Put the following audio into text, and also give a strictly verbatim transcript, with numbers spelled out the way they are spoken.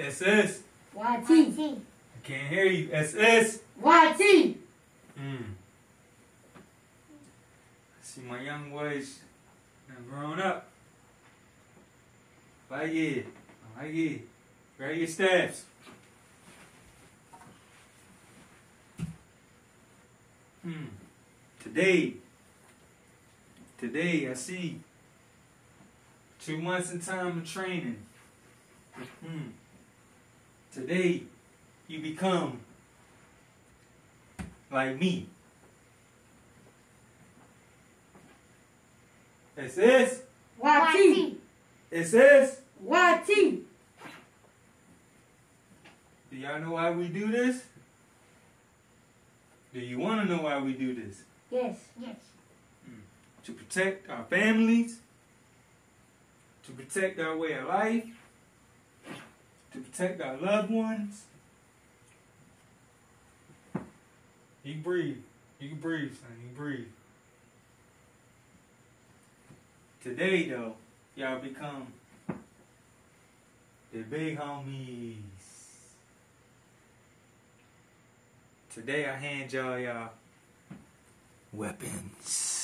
S S. Y T. I can't hear you. S S. Y T. Mm. See my young boys have grown up. Like it. Like it. Grab your staffs. Hmm. Today, today I see two months in time of training. Hmm. Today, you become like me. S S. Y T. S S. Y T. Do y'all know why we do this? Do you want to know why we do this? Yes. Yes. To protect our families, to protect our way of life, to protect our loved ones. You can breathe. You can breathe, son. You can breathe. Today, though, y'all become the big homies. Today, I hand y'all y'all weapons.